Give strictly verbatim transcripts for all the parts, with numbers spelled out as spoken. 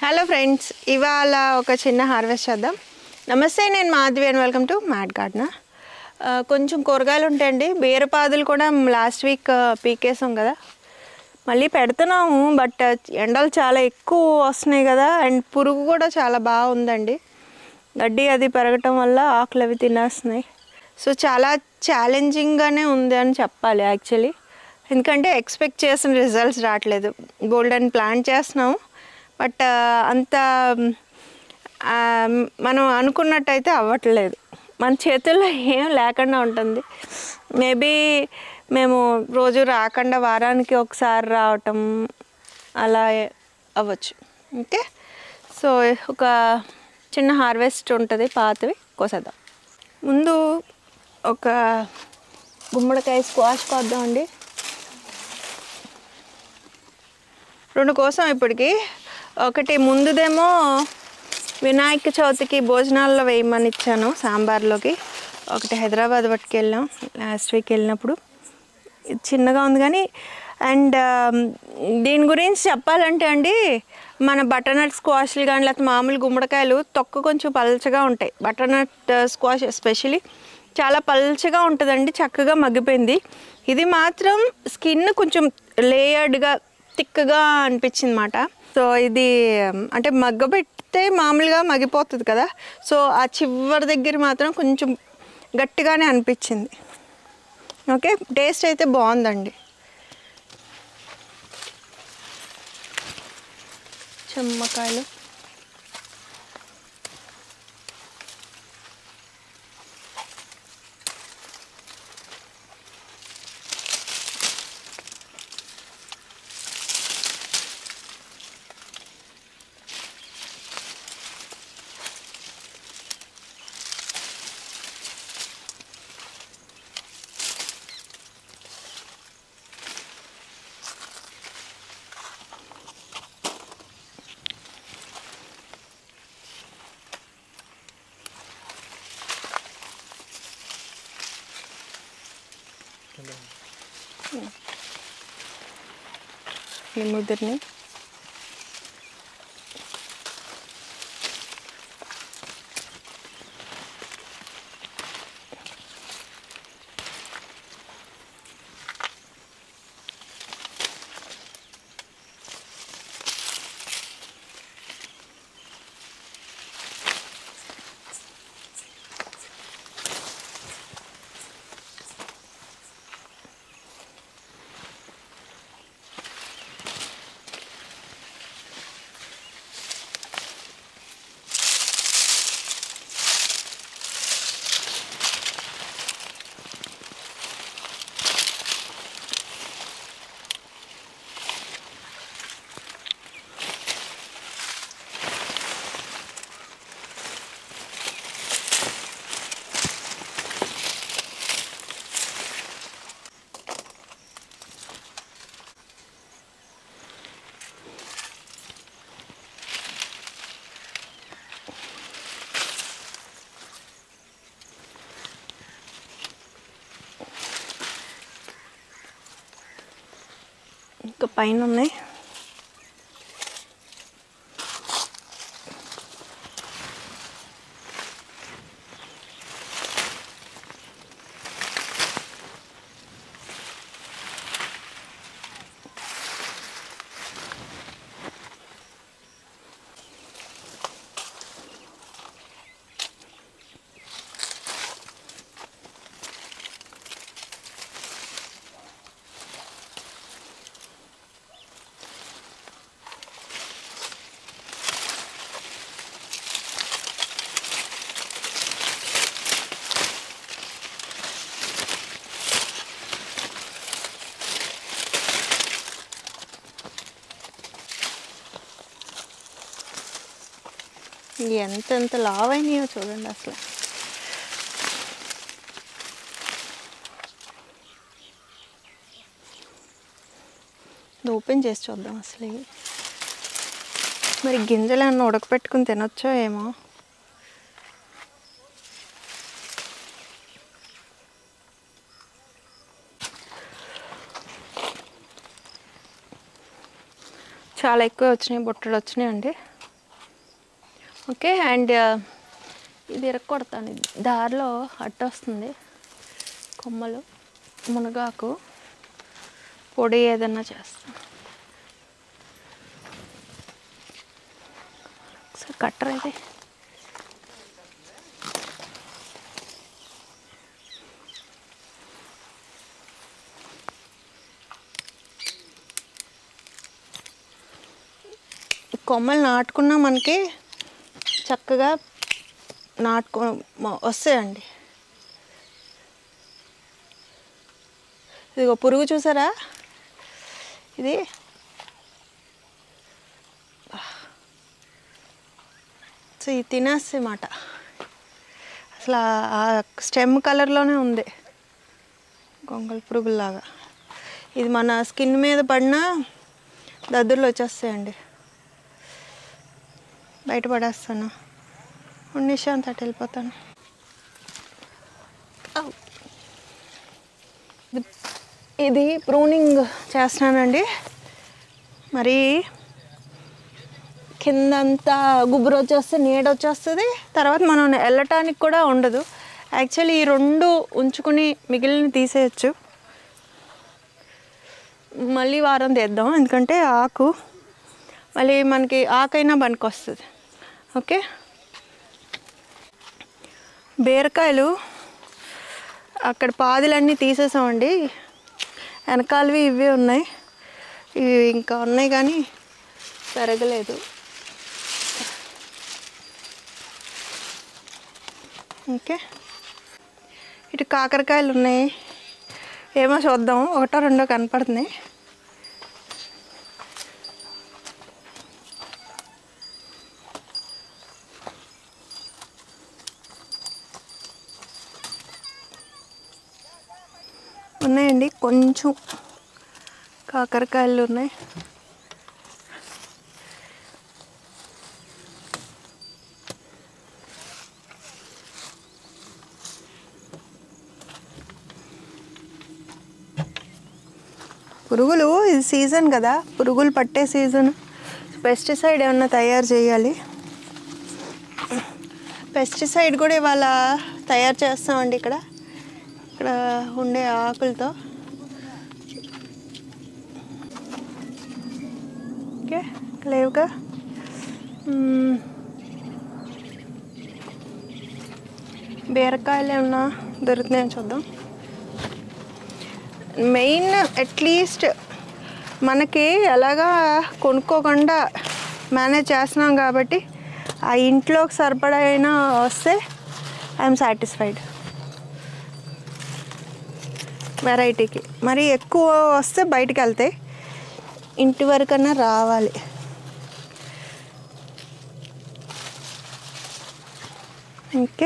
Hello friends, ఇవాళ ఒక చిన్న హార్వెస్ట్ చేద్దాం. నమస్తే, నేను Madhavi and welcome to mad gardener. కొంచెం కూరగాయలు ఉంటాయండి. బీరపాదులు కూడా లాస్ట్ వీక్ పీకేసాం కదా, మళ్ళీ పెడుతున్నాము. బట్ ఎండలు చాలా ఎక్కువ వస్తున్నాయి కదా, అండ్ పురుగు కూడా చాలా బాగుందండి. గడ్డి అది పెరగటం వల్ల ఆకులు అవి తినేస్తున్నాయి. సో చాలా ఛాలెంజింగ్గానే ఉంది అని చెప్పాలి యాక్చువల్లీ. ఎందుకంటే ఎక్స్పెక్ట్ చేసిన రిజల్ట్స్ రావట్లేదు. గోల్డెన్ ప్లాంట్ చేస్తున్నాము, బట్ అంత మనం అనుకున్నట్టయితే అవ్వట్లేదు. మన చేతుల్లో ఏం లేకుండా ఉంటుంది. మేబీ మేము రోజు రాకుండా వారానికి ఒకసారి రావటం అలా అవ్వచ్చు. ఓకే, సో ఒక చిన్న హార్వెస్ట్ ఉంటుంది, పాతవి కోసేద్దాం. ముందు ఒక గుమ్మడికాయ స్క్వాష్ కోద్దామండి. రెండు కోసం ఇప్పటికి. ఒకటి ముందుదేమో వినాయక చవితికి భోజనాల్లో వేయమని ఇచ్చాను సాంబార్లోకి. ఒకటి హైదరాబాద్ పట్టుకెళ్ళాం లాస్ట్ వీక్ వెళ్ళినప్పుడు. ఇది చిన్నగా ఉంది కానీ, అండ్ దీని గురించి చెప్పాలంటే అండి, మన బటర్నట్ స్క్వాష్లు కానీ లేకపోతే మామూలు గుమ్మడికాయలు తొక్క కొంచెం పల్చగా ఉంటాయి. బటర్నట్ స్క్వాష్ ఎస్పెషలీ చాలా పల్చగా ఉంటుందండి, చక్కగా మగ్గిపోయింది. ఇది మాత్రం స్కిన్ కొంచెం లేయర్డ్గా థిక్గా అనిపించింది అన్నమాట. సో ఇది అంటే మగ్గబెడితే మామూలుగా మగ్గిపోతుంది కదా, సో ఆ చివరి దగ్గర మాత్రం కొంచెం గట్టిగానే అనిపించింది. ఓకే, టేస్ట్ అయితే బాగుందండి. చెమ్మకాయలు ముద్రని ఇంకా పైన ఉన్నాయి. ఎంత ఎంత లావ్ అయినాయో చూడండి అసలు. ఓపెన్ చేసి చూద్దాం అసలు. మరి గింజలు అన్న ఉడకపెట్టుకుని తినొచ్చో ఏమో. చాలా ఎక్కువ వచ్చినాయి, బొట్టలు వచ్చినాయి అండి. ఓకే. అండ్ ఇది ఇరక్కొడతాను. ఇది దారిలో అట్టు వస్తుంది, కొమ్మలు, మునగాకు పొడి ఏదన్నా చేస్తాను. ఒకసారి కట్టర్ అయితే కొమ్మలు నాటుకున్నా మనకి చక్కగా నాటుకో వస్తాయండి. ఇదిగో పురుగు చూసారా, ఇది సో ఇది తినేస్తే మాట. అసలు ఆ స్టెమ్ కలర్లోనే ఉంది, గొంగళ పురుగులాగా. ఇది మన స్కిన్ మీద పడినా దద్దుర్లు వచ్చేస్తాయండి. బయటపడేస్తాను, నిశాంత్ అటు వెళ్ళిపోతాను. ఇది ప్రూనింగ్ చేస్తున్నానండి. మరి కిందంతా గుబురు వచ్చేస్తే నీడ వచ్చేస్తుంది, తర్వాత మనం వెళ్ళటానికి కూడా ఉండదు. యాక్చువల్లీ ఈ రెండు ఉంచుకుని మిగిలిన తీసేయచ్చు. మళ్ళీ వారం తెద్దాం, ఎందుకంటే ఆకు మళ్ళీ మనకి ఆకైనా పనికి వస్తుంది. ఓకే. బీరకాయలు అక్కడ పాదులన్నీ తీసేసామండి, వెనకాలవి ఇవే ఉన్నాయి. ఇవి ఇంకా ఉన్నాయి కానీ పెరగలేదు. ఓకే. ఇటు కాకరకాయలు ఉన్నాయి, ఏమో చూద్దాం, ఒకటో రెండో కనపడుతున్నాయి. ఉన్నాయండి, కొంచెం కాకరకాయలు ఉన్నాయి. పురుగులు, ఇది సీజన్ కదా, పురుగులు పట్టే సీజన్. పెస్టిసైడ్ ఏమన్నా తయారు చేయాలి. పెస్టిసైడ్ కూడా ఇవాళ తయారు చేస్తామండి ఇక్కడ ఇక్కడ ఉండే ఆకులతో. ఓకే, లేవుగా. బీరకాయలు ఏమన్నా దొరుకుతున్నాయో చూద్దాం. మెయిన్ అట్లీస్ట్ మనకి ఎలాగా కొనుక్కోకుండా మేనేజ్ చేస్తున్నాం కాబట్టి ఆ ఇంట్లోకి సరిపడా అయినా వస్తే ఐఎమ్ సాటిస్ఫైడ్. వెరైటీకి మరి ఎక్కువ వస్తే బయటికి వెళ్తాయి, ఇంటి వరకన్నా రావాలి. ఓకే.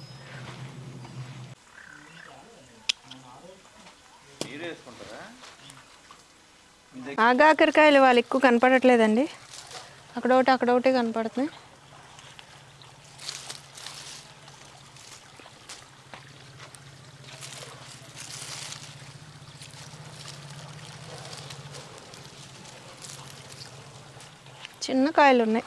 ఆగాకరకాయలు వాళ్ళు ఎక్కువ కనపడట్లేదండి, అక్కడొకటి అక్కడొకటి కనపడుతున్నాయి. చిన్న కాయలు ఉన్నాయి.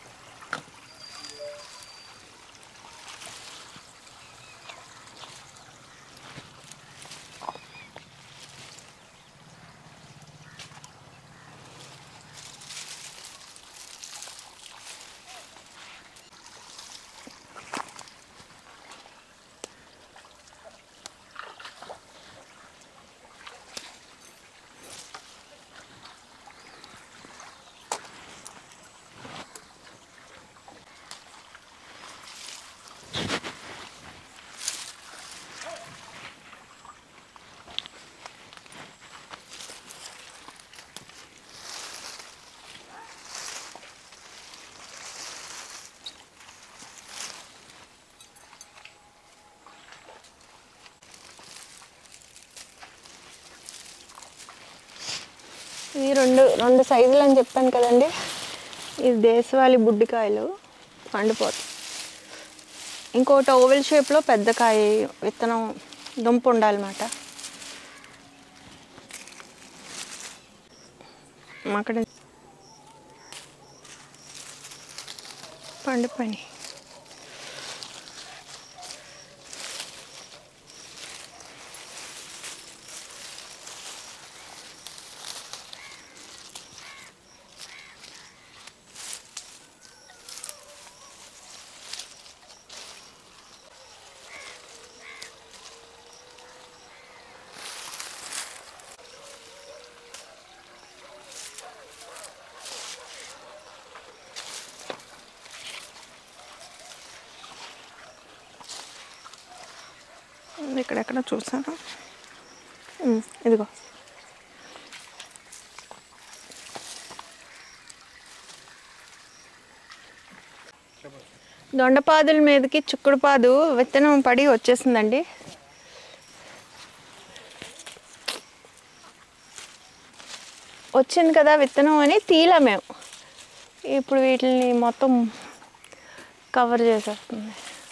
ఇవి రెండు రెండు సైజులు అని చెప్పాను కదండి. ఇది దేశవాళీ బుడ్డికాయలు, పండిపోతాయి. ఇంకోటి ఓవెల్ షేప్లో పెద్ద కాయ, విత్తనం దుంప ఉండాలన్నమాట. అక్కడ పండిపోయినాయి. ఇక్కడెక్కడ చూసాను. ఇదిగో దొండపాదుల మీదకి చిక్కుడు పాదు విత్తనం పడి వచ్చేసిందండి. వచ్చింది కదా విత్తనం అని తీలా మేము. ఇప్పుడు వీటిని మొత్తం కవర్ చేసేస్తుంది.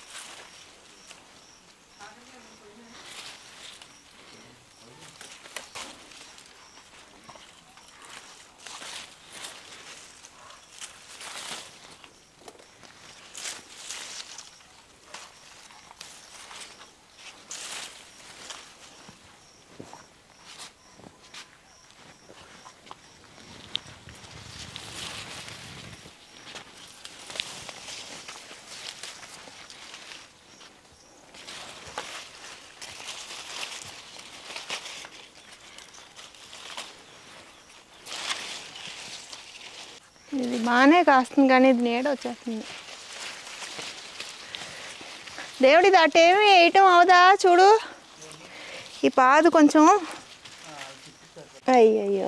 ఇది బాగానే కాస్తుంది కానీ ఇది నీడ వచ్చేస్తుంది. దేవుడి దాటేమి వేయటం అవుదా చూడు. ఈ పాదు కొంచెం అయ్యయ్యో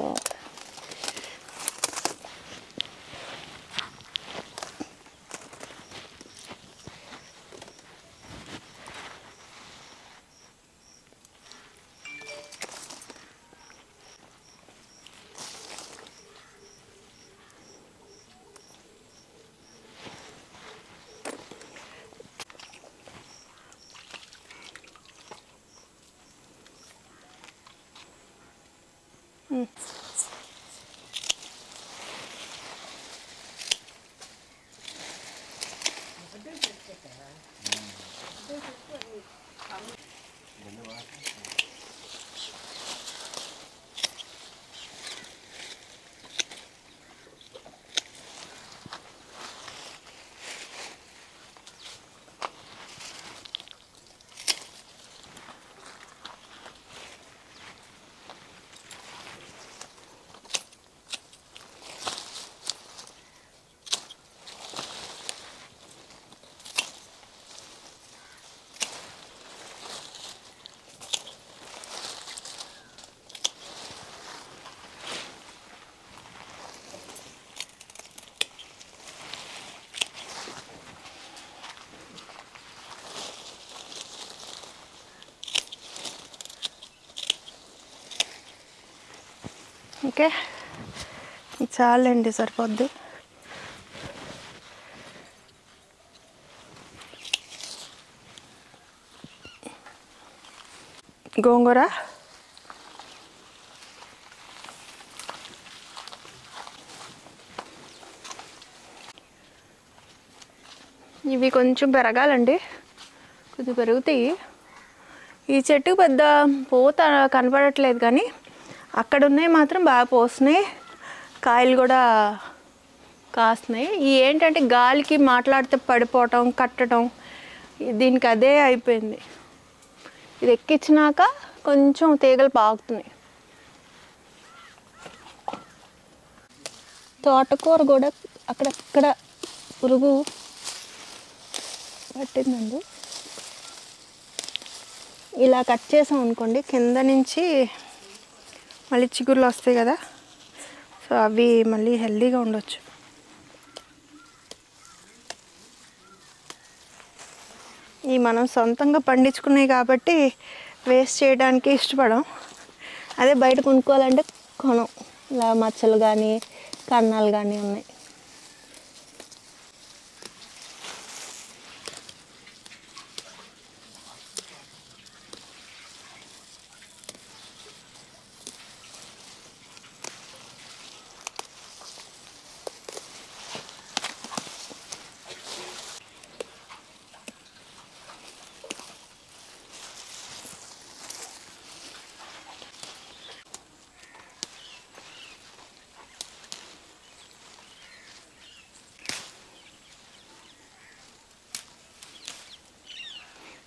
ఓకే చాలండి సరిపోద్ది. గోంగూర ఇవి కొంచెం పెరగాలండి, కొద్దిగా పెరుగుతాయి. ఈ చెట్టుకు పెద్ద పూత కనపడట్లేదు కానీ అక్కడ ఉన్నాయి మాత్రం బాగా పోస్తున్నాయి, కాయలు కూడా కాస్తున్నాయి. ఈ ఏంటంటే గాలికి మాట్లాడితే పడిపోవటం కట్టడం దీనికి అదే అయిపోయింది. ఇది ఎక్కించినాక కొంచెం తీగలు పాకుతున్నాయి. తోటకూర కూడా అక్కడక్కడ పురుగు పట్టిందండి. ఇలా కట్ చేసాం అనుకోండి కింద నుంచి మళ్ళీ చిగుర్లు వస్తాయి కదా, సో అవి మళ్ళీ హెల్దీగా ఉండొచ్చు. ఈ మనం సొంతంగా పండించుకున్నాయి కాబట్టి వేస్ట్ చేయడానికి ఇష్టపడం. అదే బయట కొనుక్కోవాలంటే కొనం. ఇలా మచ్చలు కానీ కన్నాలు కానీ ఉన్నాయి.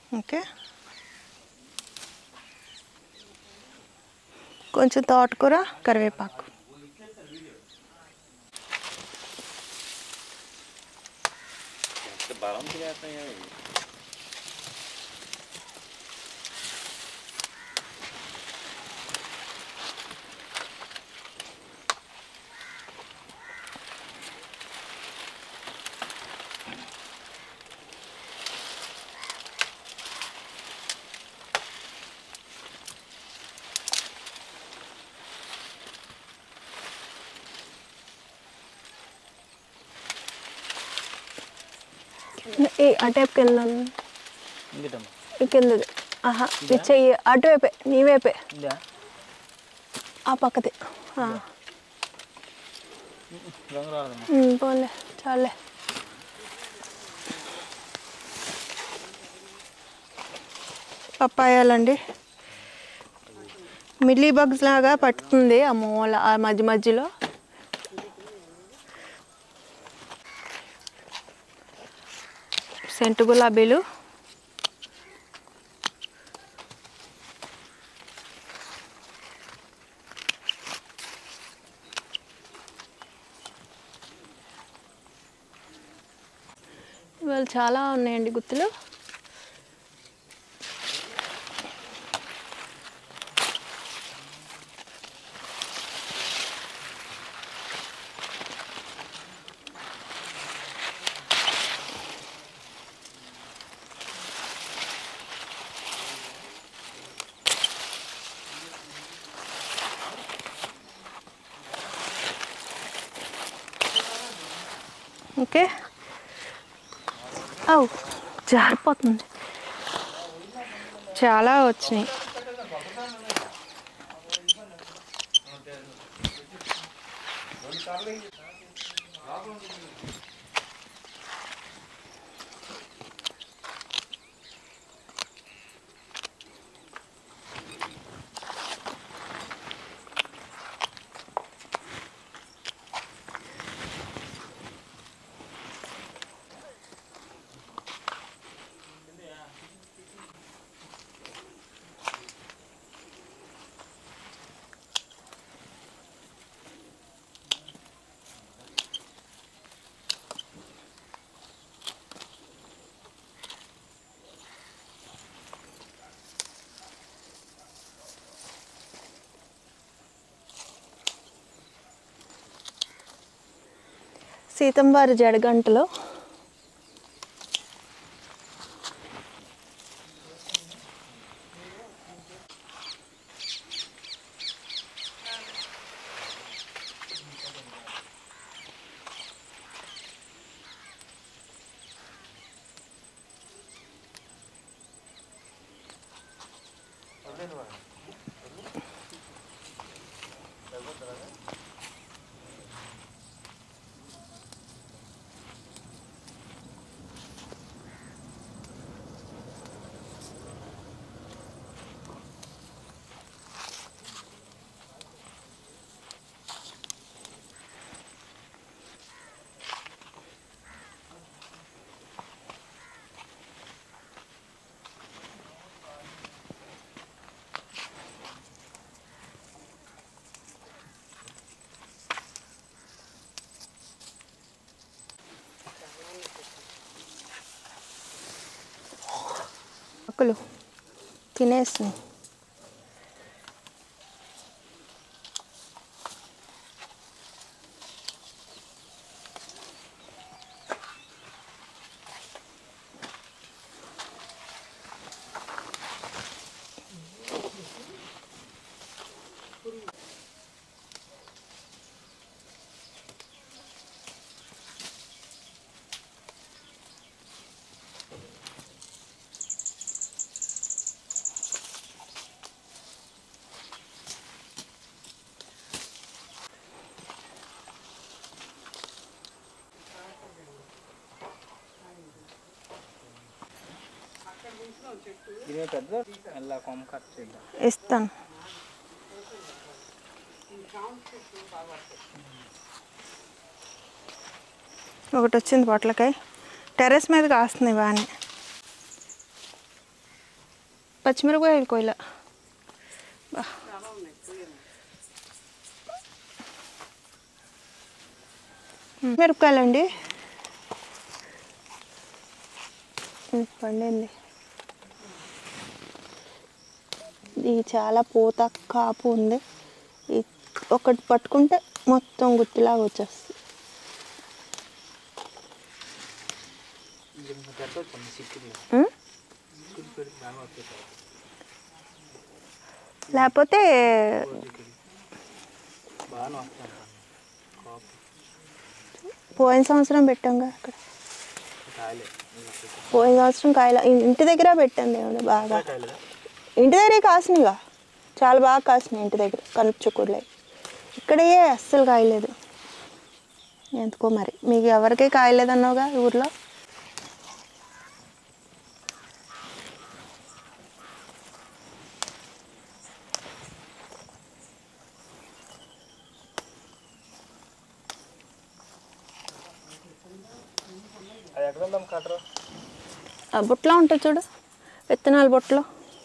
ఓకే, కొంచెం తోటకూర, కరివేపాకు. ఈ అటేపుకి వెళ్ళాను ఈ కిందది. ఆహా ఇది చెయ్యి అటువైపే, నీ వైపే, ఆ పక్కది. పోలే చాలే. పప్పాయాలండి, మిల్లీ బగ్స్ లాగా పట్టుకుంది ఆ మూల, ఆ మధ్య మధ్యలో. సెంటు గులాబీలు, ఇవాళ చాలా ఉన్నాయండి గుత్తులు. ఓకే, అవు జారిపోతుంది. చాలా వచ్చినాయి. సీతంవారి జడగంటలో ఆకులు తినేసినాయి. ఇస్తాను. ఒకటి వచ్చింది పొట్లకాయ, టెర్రస్ మీద కాస్తుంది బాగానే. పచ్చిమిరపకాయలు కోయిల బా మిరపకాయలండి పండింది. ఇది చాలా పూత కాపు ఉంది. ఒకటి పట్టుకుంటే మొత్తం గుత్తిలాగా వచ్చేస్తుంది. లేకపోతే పోయిన సంవత్సరం పెట్టాంగా అక్కడ, పోయిన సంవత్సరం కాయలు ఇంటి దగ్గర పెట్టాను దేవుడు. బాగా ఇంటి దగ్గరే కాసినాయిగా, చాలా బాగా కాసినాయి ఇంటి దగ్గర కనుపు చుక్కుడులే. ఇక్కడే అస్సలు కాయలేదు ఎందుకో మరి. మీకు ఎవరికీ కాయలేదన్నావుగా ఊర్లో. బుట్టలో ఉంటుంది చూడు, విత్తనాలు బుట్టలో.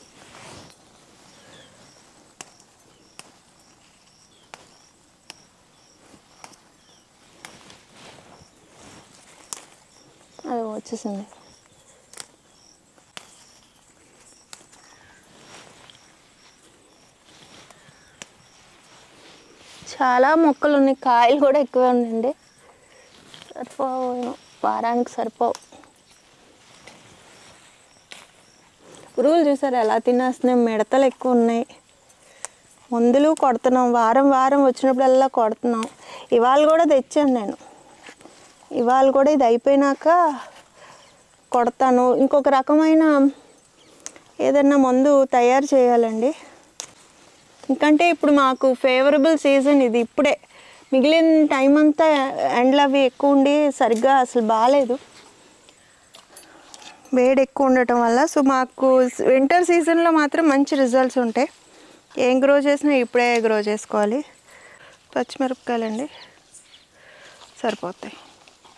అది వచ్చేసింది. చాలా మొక్కలు ఉన్నాయి, కాయలు కూడా ఎక్కువ ఉన్నాయండి. సరిపోవు, వారానికి సరిపోవు. పురుగులు చూసారు ఎలా తినేస్తున్నాయి, మిడతలు ఎక్కువ ఉన్నాయి. మందులు కొడుతున్నాం, వారం వారం వచ్చినప్పుడల్లా కొడుతున్నాం. ఇవాళ కూడా తెచ్చాను నేను, ఇవాళ కూడా ఇది అయిపోయినాక కొడతాను. ఇంకొక రకమైన ఏదన్నా మందు తయారు చేయాలండి, ఎందుకంటే ఇప్పుడు మాకు ఫేవరబుల్ సీజన్ ఇది. ఇప్పుడే మిగిలిన టైం అంతా ఎండలు అవి ఎక్కువ ఉండి సరిగ్గా అసలు బాగాలేదు, వేడి ఎక్కువ ఉండటం వల్ల. సో మాకు వింటర్ సీజన్లో మాత్రం మంచి రిజల్ట్స్ ఉంటాయి. ఏం గ్రో చేసినా ఇప్పుడే గ్రో చేసుకోవాలి. పచ్చిమిరపకాయలండి సరిపోతాయి.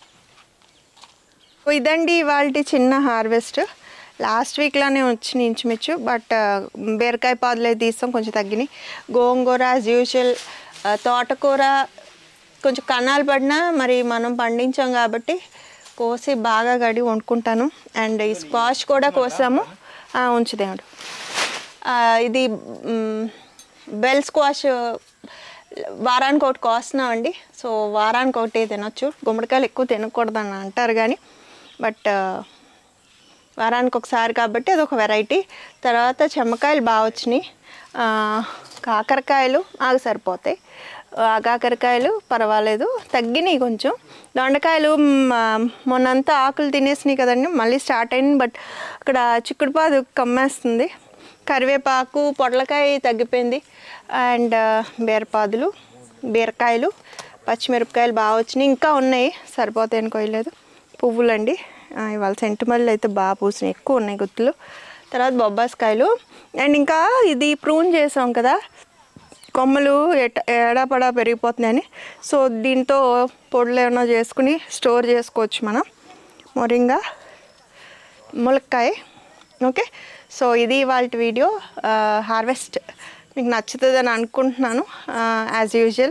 ఇదండి ఇవాళ చిన్న హార్వెస్ట్. లాస్ట్ వీక్లోనే వచ్చిన ఇంచుమించు, బట్ బీరకాయ పాదులు అయితే తీస్తాం, కొంచెం తగ్గినాయి. గోంగూర యాజ్ యూజువల్, తోటకూర కొంచెం కన్నాలు పడినా మరి మనం పండించాం కాబట్టి కోసి బాగా గడి వండుకుంటాను. అండ్ ఈ స్క్వాష్ కూడా కోసాము, ఉంచుదేముడు. ఇది బెల్ స్క్వాష్ వారానికి ఒకటి కోస్తున్నామండి. సో వారానికి ఒకటి తినొచ్చు. గుమ్మడికాయలు ఎక్కువ తినకూడదని అంటారు కానీ, బట్ వారానికి ఒకసారి కాబట్టి అదొక వెరైటీ. తర్వాత చెమ్మకాయలు బాగా వచ్చినాయి, కాకరకాయలు నాకు సరిపోతాయి, కాకరకాయలు పర్వాలేదు తగ్గినాయి కొంచెం. దొండకాయలు మొన్నంతా ఆకులు తినేసినాయి కదండి, మళ్ళీ స్టార్ట్ అయింది. బట్ అక్కడ చిక్కుడుపాదు కమ్మేస్తుంది. కరివేపాకు పొట్లకాయ తగ్గిపోయింది. అండ్ బీరపాదులు, బీరకాయలు, పచ్చిమిరపకాయలు బాగా వచ్చినాయి. ఇంకా ఉన్నాయి, సరిపోతాయని కోయలేదు. పువ్వులండి ఇవాళ సెంటిమల్లు అయితే బాగా పూసినాయి, ఎక్కువ ఉన్నాయి గుత్తులు. తర్వాత బొబ్బాస్కాయలు. అండ్ ఇంకా ఇది ప్రూన్ చేసాం కదా, కొమ్మలు ఎట ఎడాపడా పెరిగిపోతున్నాయని. సో దీంతో పొడులు ఏమైనా చేసుకుని స్టోర్ చేసుకోవచ్చు మనం. మొరింగా, ములక్కాయ. ఓకే, సో ఇది ఇవాళ వీడియో. హార్వెస్ట్ మీకు నచ్చుతుందని అనుకుంటున్నాను. యాజ్ యూజువల్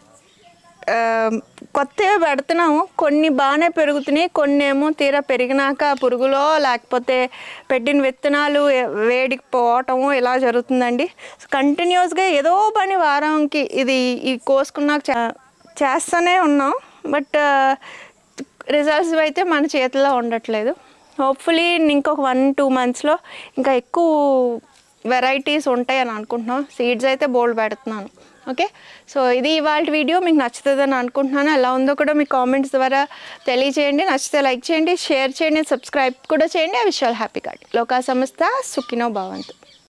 కొత్తగా పెడుతున్నాము, కొన్ని బాగానే పెరుగుతున్నాయి, కొన్ని ఏమో తీరా పెరిగినాక పురుగులో లేకపోతే పెట్టిన విత్తనాలు వేడికి పోవటము ఇలా జరుగుతుందండి. కంటిన్యూస్గా ఏదో పని వారానికి ఇది ఈ కోసుకున్నాక చేస్తూనే ఉన్నాం. బట్ రిజల్ట్స్ అయితే మన చేతిలో ఉండట్లేదు. హోప్ఫుల్లీ ఇంకొక వన్ టూ మంత్స్లో ఇంకా ఎక్కువ వెరైటీస్ ఉంటాయని అనుకుంటున్నాం. సీడ్స్ అయితే బోల్డ్ పెడుతున్నాను. ఓకే, సో ఇది ఇవాళ వీడియో. మీకు నచ్చుతుందని అనుకుంటున్నాను. ఎలా ఉందో కూడా మీ కామెంట్స్ ద్వారా తెలియజేయండి. నచ్చితే లైక్ చేయండి, షేర్ చేయండి, సబ్స్క్రైబ్ కూడా చేయండి. I wish you all happy gardening. లోకా సమస్త సుఖినో భవంతు.